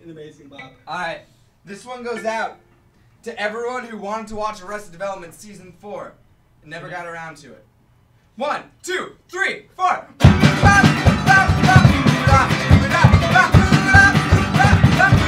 an amazing bop. Alright, this one goes out to everyone who wanted to watch Arrested Development Season 4 and never got around to it. 1, 2, 3, 4.